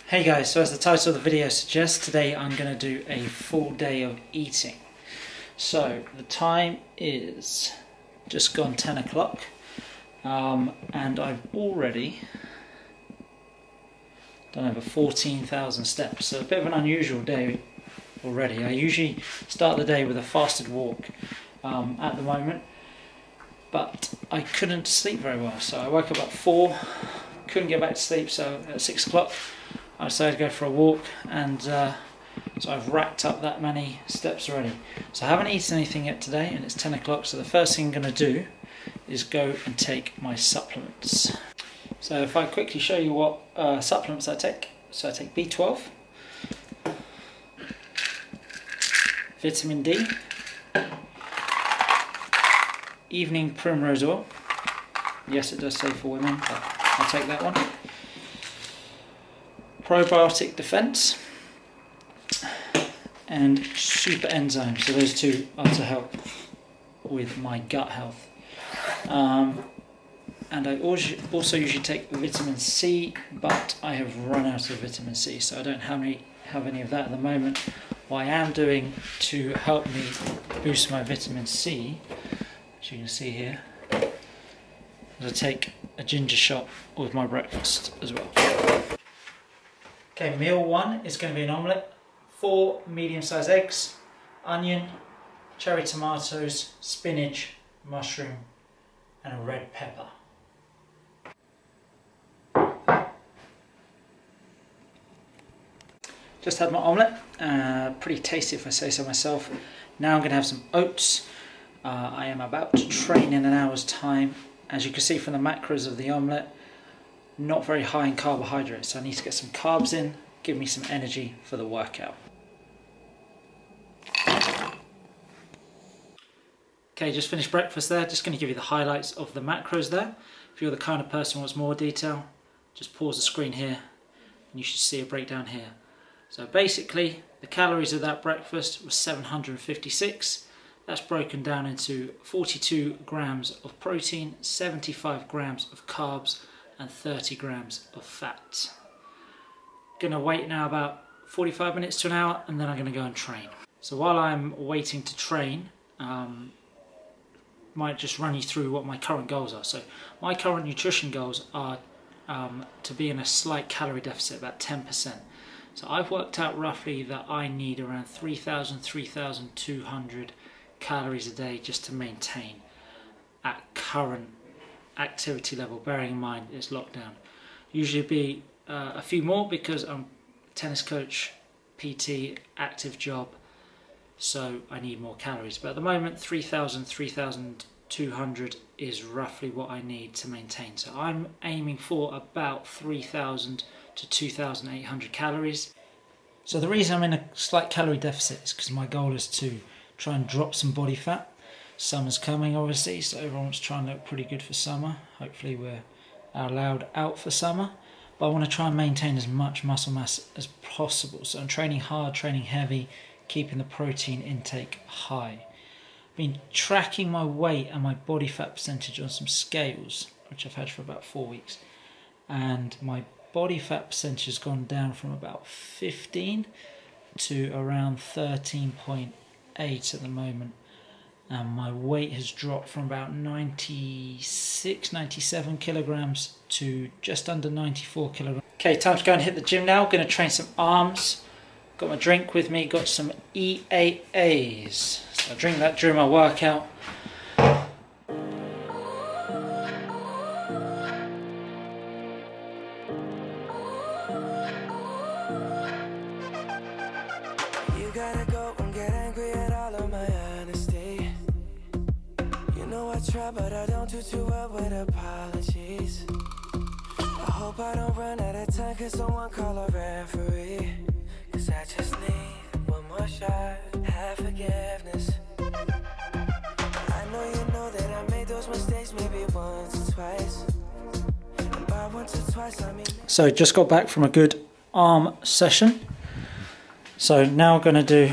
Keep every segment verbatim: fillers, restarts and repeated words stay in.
Hey guys, so as the title of the video suggests, today I'm going to do a full day of eating. So the time is just gone ten o'clock um, and I've already done over fourteen thousand steps, so a bit of an unusual day already. I usually start the day with a fasted walk um, at the moment, but I couldn't sleep very well, so I woke up at four, couldn't get back to sleep, so at six o'clock I decided to go for a walk, and uh, so I've racked up that many steps already. So I haven't eaten anything yet today, and it's ten o'clock, so the first thing I'm going to do is go and take my supplements. So if I quickly show you what uh, supplements I take. So I take B twelve, vitamin D, evening primrose oil. Yes, it does say for women, but I'll take that one. Probiotic defense and super enzymes, so those two are to help with my gut health. Um, and I also usually take vitamin C, but I have run out of vitamin C, so I don't have any, have any of that at the moment. What I am doing to help me boost my vitamin C, as you can see here, is I take a ginger shot with my breakfast as well. Okay, meal one is going to be an omelette, four medium-sized eggs, onion, cherry tomatoes, spinach, mushroom, and a red pepper. Just had my omelette, uh, pretty tasty if I say so myself. Now I'm going to have some oats. Uh, I am about to train in an hour's time. As you can see from the macros of the omelette, not very high in carbohydrates, so I need to get some carbs in, give me some energy for the workout. Okay, just finished breakfast there. Just going to give you the highlights of the macros there. If you're the kind of person who wants more detail, just pause the screen here and you should see a breakdown here. So basically, the calories of that breakfast was seven hundred fifty-six. That's broken down into forty-two grams of protein, seventy-five grams of carbs, and thirty grams of fat. Gonna wait now about forty-five minutes to an hour, and then I'm gonna go and train. So while I'm waiting to train, um, might just run you through what my current goals are. So my current nutrition goals are um, to be in a slight calorie deficit, about ten percent. So I've worked out roughly that I need around three thousand, three thousand two hundred calories a day just to maintain at current activity level, bearing in mind it's lockdown. Usually be uh, a few more because I'm a tennis coach, P T, active job, so I need more calories. But at the moment, three thousand, three thousand two hundred is roughly what I need to maintain. So I'm aiming for about three thousand to two thousand eight hundred calories. So the reason I'm in a slight calorie deficit is because my goal is to try and drop some body fat. Summer's coming obviously, so everyone's trying to look pretty good for summer. Hopefully we're allowed out for summer. But I want to try and maintain as much muscle mass as possible. So I'm training hard, training heavy, keeping the protein intake high. I've been tracking my weight and my body fat percentage on some scales, which I've had for about four weeks. And my body fat percentage has gone down from about fifteen to around thirteen point eight at the moment. And my weight has dropped from about ninety-six, ninety-seven kilograms to just under ninety-four kilograms. Okay, time to go and hit the gym now. Going to train some arms. Got my drink with me, got some E A As. So I drink that during my workout. You gotta go and get angry at all of my honesty. You know I try, but I don't do too well with apologies. I hope I don't run out of time, cause someone call a referee. Cause I just need one more shot, have forgiveness. I know you know that I made those mistakes maybe once or twice. And by once or twice I mean... So just got back from a good arm session. So now I'm going to do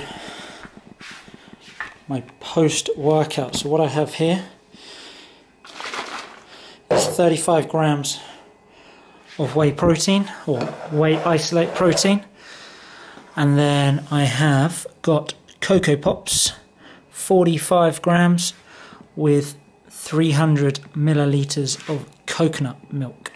my post-workout. So what I have here is thirty-five grams of whey protein, or whey isolate protein. And then I have got Cocoa Pops, forty-five grams with three hundred milliliters of coconut milk.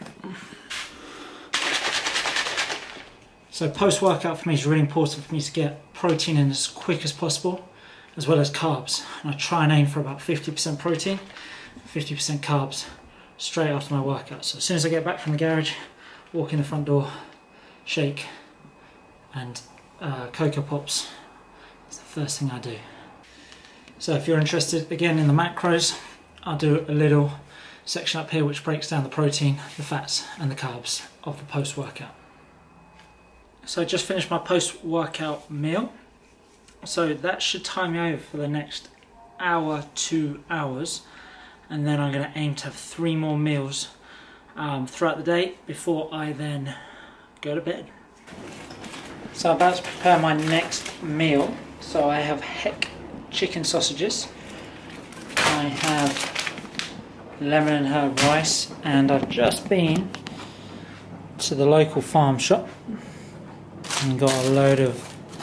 So post-workout for me is really important for me to get protein in as quick as possible, as well as carbs. And I try and aim for about fifty percent protein, fifty percent carbs straight after my workout. So as soon as I get back from the garage, walk in the front door, shake, and uh, Cocoa Pops is the first thing I do. So if you're interested again in the macros, I'll do a little section up here which breaks down the protein, the fats and the carbs of the post-workout. So I just finished my post-workout meal. So that should time me over for the next hour, two hours. And then I'm going to aim to have three more meals um, throughout the day before I then go to bed. So I'm about to prepare my next meal. So I have Heck chicken sausages. I have lemon and herb rice, and I've just been to the local farm shop and got a load of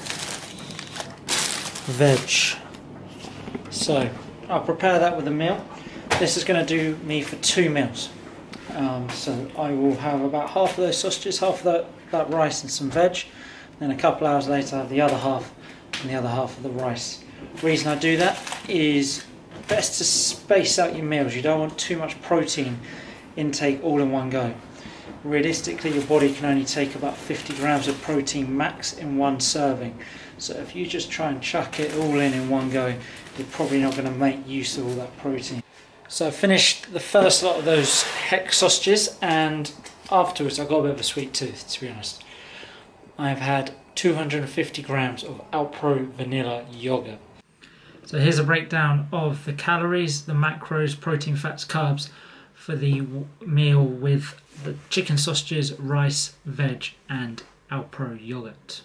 veg. So I'll prepare that with a meal. This is going to do me for two meals. Um, so I will have about half of those sausages, half of that, that rice and some veg. Then a couple hours later I have the other half and the other half of the rice. The reason I do that is best to space out your meals. You don't want too much protein intake all in one go. Realistically, your body can only take about fifty grams of protein max in one serving. So if you just try and chuck it all in in one go, you're probably not going to make use of all that protein. So I finished the first lot of those Heck sausages, and afterwards I got a bit of a sweet tooth, to be honest. I've had two hundred fifty grams of Alpro vanilla yogurt. So here's a breakdown of the calories, the macros, protein, fats, carbs for the meal with the chicken sausages, rice, veg and Alpro yogurt.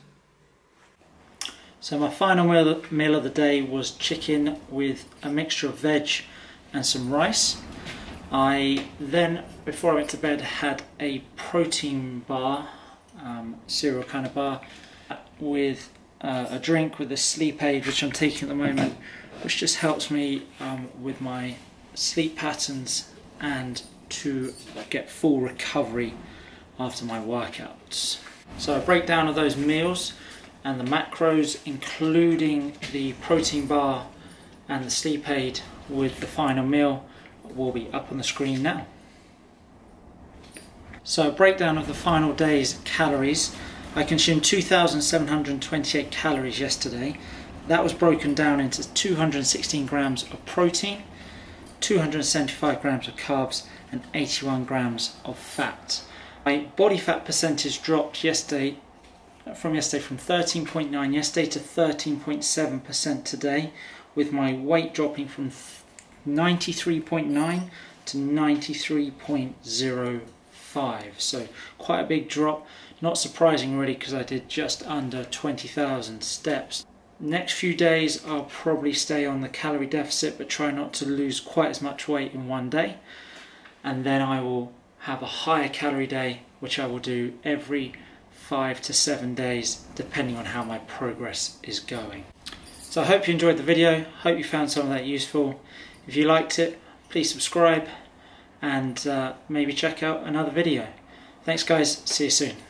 So my final meal, meal of the day was chicken with a mixture of veg and some rice. I then, before I went to bed, had a protein bar, um, cereal kind of bar, with uh, a drink with a sleep aid which I'm taking at the moment, which just helps me um, with my sleep patterns and to get full recovery after my workouts. So a breakdown of those meals and the macros, including the protein bar and the sleep aid with the final meal, will be up on the screen now. So a breakdown of the final day's calories. I consumed two thousand seven hundred twenty-eight calories yesterday. That was broken down into two hundred sixteen grams of protein, two hundred seventy-five grams of carbs and eighty-one grams of fat. My body fat percentage dropped yesterday from yesterday from thirteen point nine yesterday to thirteen point seven percent today, with my weight dropping from ninety-three point nine to ninety-three point zero five. So quite a big drop. Not surprising really, because I did just under twenty thousand steps. Next few days I'll probably stay on the calorie deficit, but try not to lose quite as much weight in one day. And then I will have a higher calorie day, which I will do every five to seven days, depending on how my progress is going. So I hope you enjoyed the video. Hope you found some of that useful. If you liked it, please subscribe and uh, maybe check out another video. Thanks guys, see you soon.